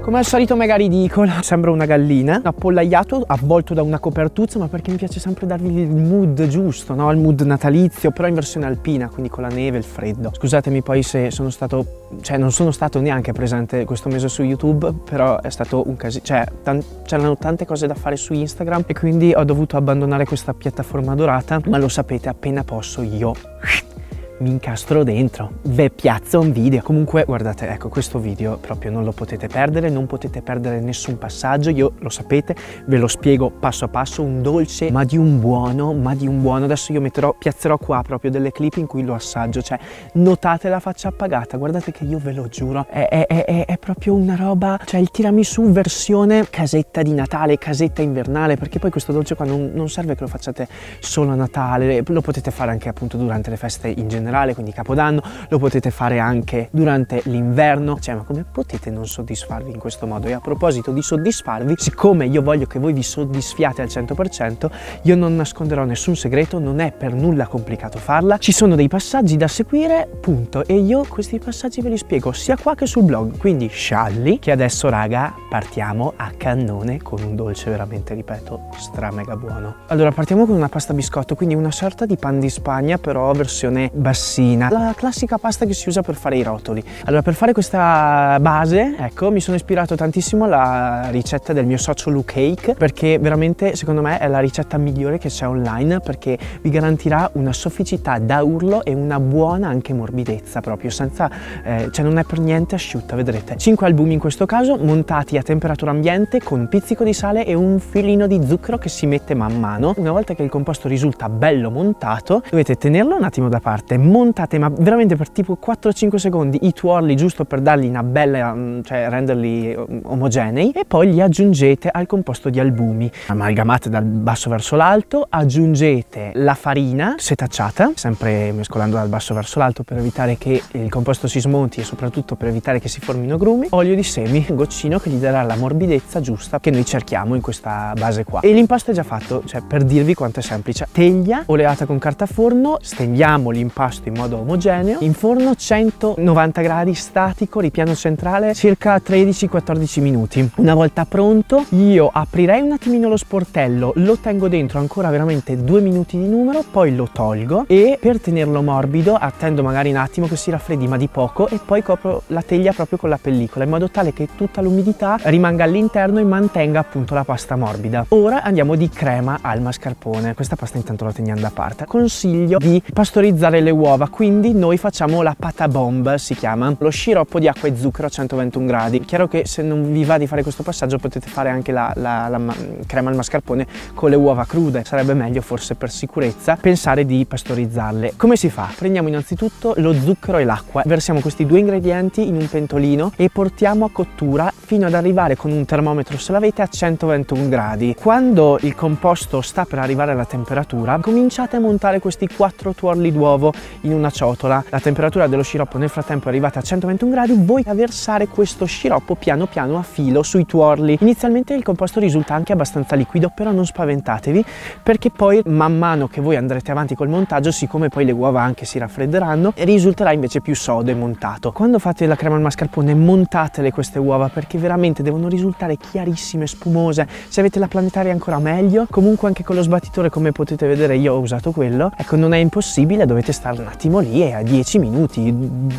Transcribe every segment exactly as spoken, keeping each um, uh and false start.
Come al solito mega ridicola, sembra una gallina, appollaiato, avvolto da una copertuzza, ma perché mi piace sempre darvi il mood giusto, no? Il mood natalizio, però in versione alpina, quindi con la neve e il freddo. Scusatemi poi se sono stato, cioè non sono stato neanche presente questo mese su YouTube, però è stato un casino, cioè c'erano tante cose da fare su Instagram e quindi ho dovuto abbandonare questa piattaforma dorata, ma lo sapete, appena posso io mi incastro dentro, ve piazzo un video. Comunque guardate, ecco, questo video proprio non lo potete perdere, non potete perdere nessun passaggio. Io lo sapete, ve lo spiego passo a passo, un dolce ma di un buono, ma di un buono. Adesso io metterò, piazzerò qua proprio delle clip in cui lo assaggio, cioè notate la faccia appagata, guardate che io ve lo giuro, è, è, è, è proprio una roba, cioè il tiramisù versione casetta di Natale, casetta invernale, perché poi questo dolce qua non, non serve che lo facciate solo a Natale, lo potete fare anche appunto durante le feste in generale, quindi Capodanno, lo potete fare anche durante l'inverno, cioè ma come potete non soddisfarvi in questo modo? E a proposito di soddisfarvi, siccome io voglio che voi vi soddisfiate al cento per cento, io non nasconderò nessun segreto, non è per nulla complicato farla, ci sono dei passaggi da seguire, punto, e io questi passaggi ve li spiego sia qua che sul blog, quindi scialli, che adesso raga partiamo a cannone con un dolce veramente, ripeto, stra mega buono. Allora partiamo con una pasta biscotto, quindi una sorta di pan di Spagna però versione bassina, la classica pasta che si usa per fare i rotoli. Allora per fare questa base, ecco, mi sono ispirato tantissimo alla ricetta del mio socio Luke Cake, perché veramente secondo me è la ricetta migliore che c'è online, perché vi garantirà una sofficità da urlo e una buona anche morbidezza, proprio senza, eh, cioè non è per niente asciutta, vedrete. cinque albumi in questo caso, montati a temperatura ambiente con un pizzico di sale e un filino di zucchero che si mette man mano. Una volta che il composto risulta bello montato, dovete tenerlo un attimo da parte, montate ma veramente per tipo quattro cinque secondi i tuorli, giusto per dargli una bella, cioè renderli omogenei, e poi li aggiungete al composto di albumi, amalgamate dal basso verso l'alto, aggiungete la farina setacciata, sempre mescolando dal basso verso l'alto per evitare che il composto si smonti e soprattutto per evitare che si formino grumi, olio di semi, un goccino che gli darà la morbidezza giusta che noi cerchiamo in questa base qua. E l'impasto è già fatto, cioè per dirvi quanto è semplice. Teglia oleata con carta forno, stendiamo l'impasto in modo omogeneo, in forno centonovanta gradi statico, ripiano centrale, circa tredici quattordici minuti. Una volta pronto io aprirei un attimino lo sportello, lo tengo dentro ancora veramente due minuti di numero, poi lo tolgo e per tenerlo morbido attendo magari un attimo che si raffreddi, ma di poco, e poi copro la teglia proprio con la pellicola in modo tale che tutta l'umidità rimanga all'interno e mantenga appunto la pasta morbida. Ora andiamo di crema al mascarpone, questa pasta intanto la teniamo da parte. Consiglio di pastorizzare le uova, quindi noi facciamo la pata bomb, si chiama, lo sciroppo di acqua e zucchero a centoventuno gradi. Chiaro che se non vi va di fare questo passaggio potete fare anche la, la, la crema al mascarpone con le uova crude, sarebbe meglio forse per sicurezza pensare di pastorizzarle. Come si fa? Prendiamo innanzitutto lo zucchero e l'acqua, versiamo questi due ingredienti in un pentolino e portiamo a cottura fino ad arrivare con un termometro, se l'avete, a centoventuno gradi. Quando il composto sta per arrivare alla temperatura, cominciate a montare questi quattro tuorli d'uovo in una ciotola. La temperatura dello sciroppo nel frattempo è arrivata a centoventuno gradi, voi a versare questo sciroppo piano piano a filo sui tuorli. Inizialmente il composto risulta anche abbastanza liquido, però non spaventatevi, perché poi man mano che voi andrete avanti col montaggio, siccome poi le uova anche si raffredderanno, risulterà invece più sodo e montato. Quando fate la crema al mascarpone montatele queste uova, perché veramente devono risultare chiarissime, spumose. Se avete la planetaria ancora meglio, comunque anche con lo sbattitore, come potete vedere io ho usato quello, ecco, non è impossibile, dovete stare un attimo lì e a dieci minuti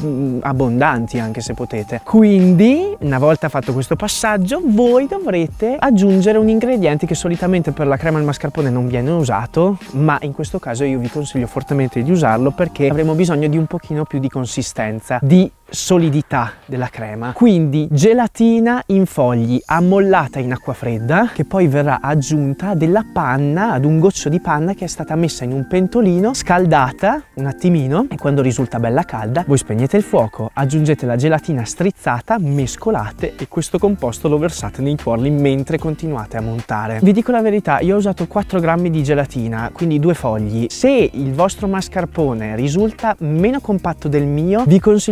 abbondanti anche se potete. Quindi una volta fatto questo passaggio voi dovrete aggiungere un ingrediente che solitamente per la crema al mascarpone non viene usato, ma in questo caso io vi consiglio fortemente di usarlo, perché avremo bisogno di un pochino più di consistenza, di solidità della crema. Quindi gelatina in fogli ammollata in acqua fredda, che poi verrà aggiunta della panna, ad un goccio di panna che è stata messa in un pentolino, scaldata un attimino, e quando risulta bella calda voi spegnete il fuoco, aggiungete la gelatina strizzata, mescolate e questo composto lo versate nei tuorli mentre continuate a montare. Vi dico la verità, io ho usato quattro grammi di gelatina, quindi due fogli. Se il vostro mascarpone risulta meno compatto del mio, vi consiglio assolutamente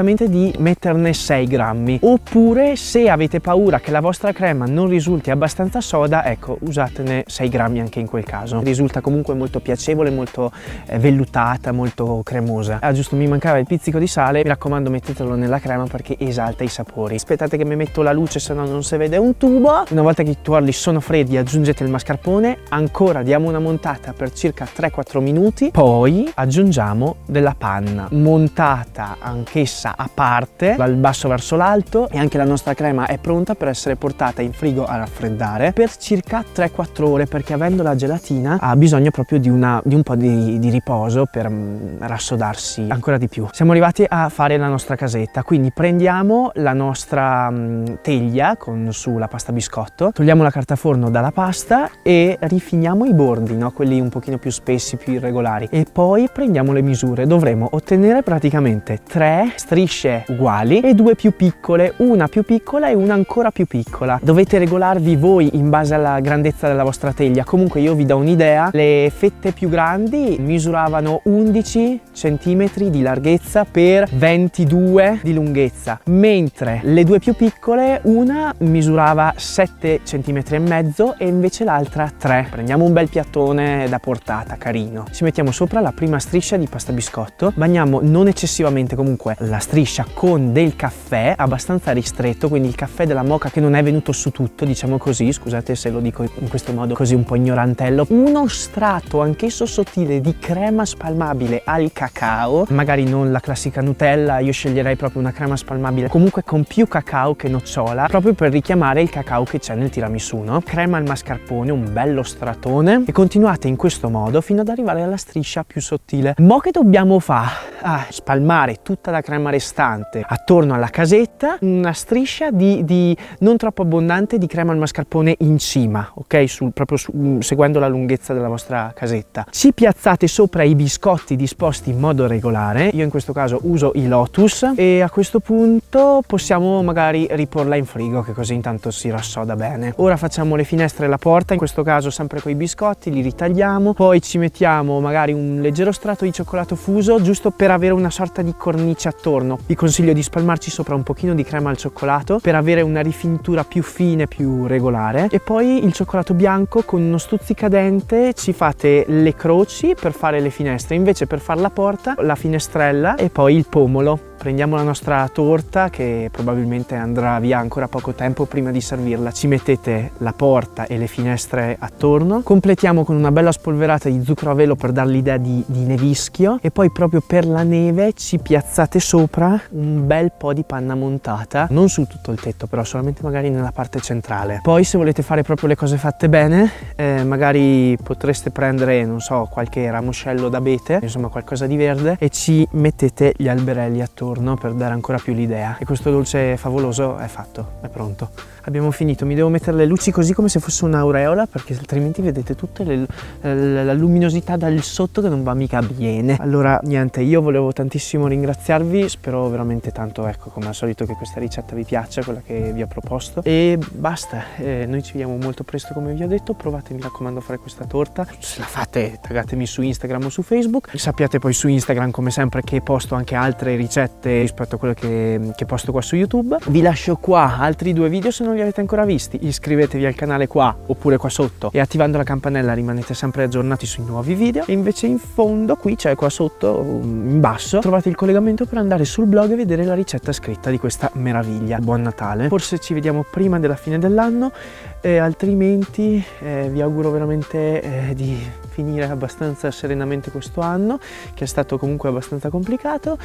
assolutamente di metterne sei grammi, oppure se avete paura che la vostra crema non risulti abbastanza soda, ecco, usatene sei grammi anche in quel caso. Risulta comunque molto piacevole, molto eh, vellutata, molto cremosa. Ah, giusto, mi mancava il pizzico di sale, mi raccomando mettetelo nella crema perché esalta i sapori. Aspettate che mi metto la luce, se no non si vede un tubo. Una volta che i tuorli sono freddi aggiungete il mascarpone, ancora diamo una montata per circa tre quattro minuti, poi aggiungiamo della panna montata anch'essa a parte dal basso verso l'alto, e anche la nostra crema è pronta per essere portata in frigo a raffreddare per circa tre quattro ore, perché avendo la gelatina ha bisogno proprio di, una, di un po' di, di riposo per mm, rassodarsi ancora di più. Siamo arrivati a fare la nostra casetta, quindi prendiamo la nostra mm, teglia con su la pasta biscotto, togliamo la carta forno dalla pasta e rifiniamo i bordi, no? Quelli un pochino più spessi, più irregolari, e poi prendiamo le misure. Dovremo ottenere praticamente tre strisce uguali e due più piccole, una più piccola e una ancora più piccola. Dovete regolarvi voi in base alla grandezza della vostra teglia. Comunque io vi do un'idea: le fette più grandi misuravano undici centimetri di larghezza per ventidue di lunghezza, mentre le due più piccole, una misurava sette centimetri e mezzo e invece l'altra tre. Prendiamo un bel piattone da portata carino, ci mettiamo sopra la prima striscia di pasta biscotto, bagniamo non eccessivamente comunque la striscia con del caffè abbastanza ristretto, quindi il caffè della moka che non è venuto su tutto, diciamo così, scusate se lo dico in questo modo così un po' ignorantello. Uno strato anch'esso sottile di crema spalmabile al cacao, magari non la classica Nutella, io sceglierei proprio una crema spalmabile comunque con più cacao che nocciola, proprio per richiamare il cacao che c'è nel tiramisù, no? Crema al mascarpone, un bello stratone, e continuate in questo modo fino ad arrivare alla striscia più sottile. Mo' che dobbiamo fare? Ah, spalmare tutta la crema restante attorno alla casetta, una striscia di, di non troppo abbondante di crema al mascarpone in cima, ok? Sul, proprio su, seguendo la lunghezza della vostra casetta. Ci piazzate sopra i biscotti disposti in modo regolare, io in questo caso uso i Lotus, e a questo punto possiamo magari riporla in frigo, che così intanto si rassoda bene. Ora facciamo le finestre e la porta, in questo caso sempre con i biscotti, li ritagliamo, poi ci mettiamo magari un leggero strato di cioccolato fuso, giusto per avere una sorta di cornice attorno. Vi consiglio di spalmarci sopra un pochino di crema al cioccolato per avere una rifinitura più fine, più regolare, e poi il cioccolato bianco con uno stuzzicadente. Ci fate le croci per fare le finestre, invece per fare la porta la finestrella e poi il pomolo. Prendiamo la nostra torta che probabilmente andrà via ancora poco tempo prima di servirla, ci mettete la porta e le finestre attorno, completiamo con una bella spolverata di zucchero a velo per dar l'idea di, di nevischio, e poi proprio per la neve ci piazzate sopra un bel po' di panna montata, non su tutto il tetto però, solamente magari nella parte centrale. Poi se volete fare proprio le cose fatte bene, eh, magari potreste prendere, non so, qualche ramoscello d'abete, insomma qualcosa di verde, e ci mettete gli alberelli attorno per dare ancora più l'idea, e questo dolce favoloso è fatto, è pronto. Abbiamo finito, mi devo mettere le luci così come se fosse un'aureola, perché altrimenti vedete tutta le, le, la luminosità dal sotto che non va mica bene. Allora niente, io volevo tantissimo ringraziarvi, spero veramente tanto, ecco, come al solito, che questa ricetta vi piaccia, quella che vi ho proposto, e basta. Eh, noi ci vediamo molto presto, come vi ho detto. Provate, mi raccomando, a fare questa torta. Se la fate, taggatemi su Instagram o su Facebook. Sappiate poi su Instagram, come sempre, che posto anche altre ricette rispetto a quelle che, che posto qua su YouTube. Vi lascio qua altri due video se non li avete ancora visti, iscrivetevi al canale qua oppure qua sotto, e attivando la campanella rimanete sempre aggiornati sui nuovi video. E invece in fondo qui, cioè qua sotto in basso, trovate il collegamento per andare sul blog e vedere la ricetta scritta di questa meraviglia. Buon Natale, forse ci vediamo prima della fine dell'anno, eh, altrimenti eh, vi auguro veramente eh, di finire abbastanza serenamente questo anno, che è stato comunque abbastanza complicato,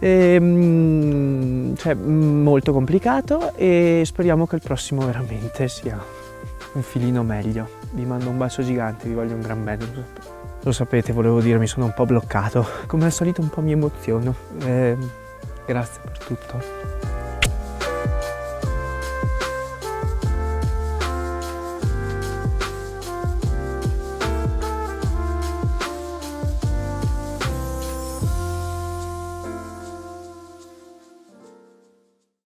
e, cioè molto complicato, e speriamo che il prossimo veramente sia un filino meglio. Vi mando un bacio gigante, vi voglio un gran bene. Lo sapete, volevo dire, mi sono un po' bloccato, come al solito un po' mi emoziono. Eh, grazie per tutto.